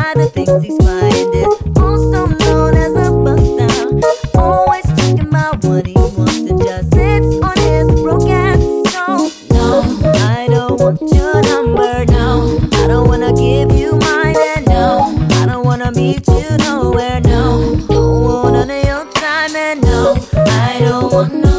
guy that thinks he's fine. This also known as a buster. Always talking about what he wants and just sits on his broke ass. So, no, I don't want your number. No, I don't wanna give you mine. And no, I don't wanna meet you nowhere. No, don't want none of your time. And no, I don't want no